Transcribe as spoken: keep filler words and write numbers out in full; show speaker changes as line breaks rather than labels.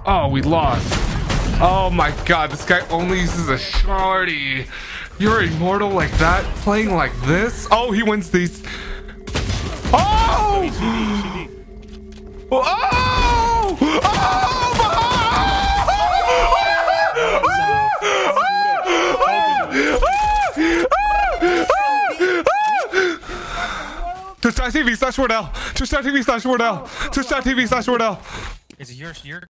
Oh, we lost. Oh my god, this guy only uses a shorty. You're immortal like that, playing like this? Oh, he wins these. Oh! Oh! Oh! Twitch dot T V slash Wardell. Twitch dot T V slash Wardell. Twitch dot T V slash Wardell.
Is it yours? Your